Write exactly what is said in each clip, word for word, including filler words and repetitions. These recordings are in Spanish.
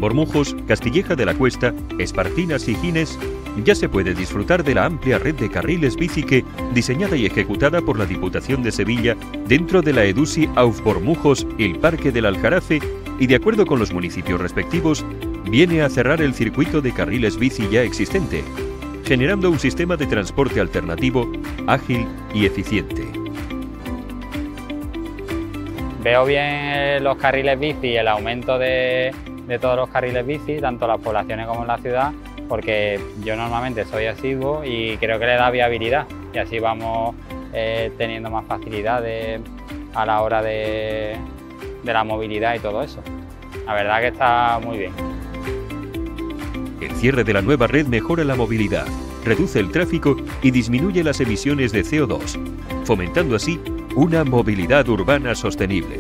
Bormujos, Castilleja de la Cuesta, Espartinas y Gines ya se puede disfrutar de la amplia red de carriles bici que, diseñada y ejecutada por la Diputación de Sevilla dentro de la EDUSI Auf Bormujos, el Parque del Aljarafe, y de acuerdo con los municipios respectivos, viene a cerrar el circuito de carriles bici ya existente, generando un sistema de transporte alternativo, ágil y eficiente. Veo bien los carriles bici y el aumento de, de todos los carriles bici, tanto en las poblaciones como en la ciudad, porque yo normalmente soy asiduo y creo que le da viabilidad y así vamos eh, teniendo más facilidades a la hora de, de la movilidad y todo eso. La verdad que está muy bien. El cierre de la nueva red mejora la movilidad, reduce el tráfico y disminuye las emisiones de C O dos, fomentando así una movilidad urbana sostenible.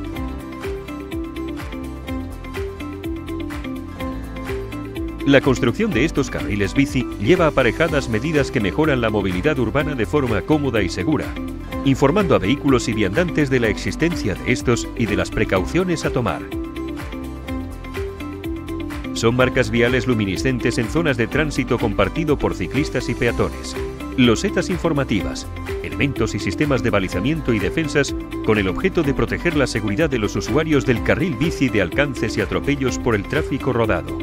La construcción de estos carriles bici lleva aparejadas medidas que mejoran la movilidad urbana de forma cómoda y segura, informando a vehículos y viandantes de la existencia de estos y de las precauciones a tomar. Son marcas viales luminiscentes en zonas de tránsito compartido por ciclistas y peatones, losetas informativas, elementos y sistemas de balizamiento y defensas con el objeto de proteger la seguridad de los usuarios del carril bici de alcances y atropellos por el tráfico rodado.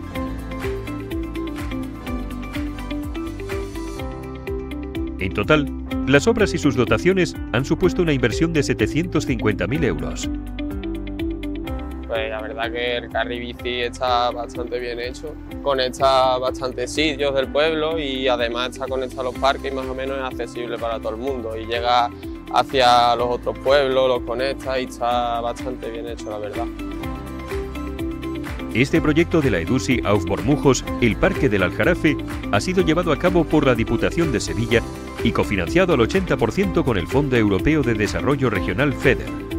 En total, las obras y sus dotaciones han supuesto una inversión de setecientos cincuenta mil euros. Pues la verdad que el carril bici está bastante bien hecho, conecta bastantes sitios del pueblo y además está conectado a los parques y más o menos es accesible para todo el mundo y llega hacia los otros pueblos, los conecta y está bastante bien hecho, la verdad. Este proyecto de la EDUSI Auf Bormujos, el Parque del Aljarafe, ha sido llevado a cabo por la Diputación de Sevilla y cofinanciado al ochenta por ciento con el Fondo Europeo de Desarrollo Regional FEDER.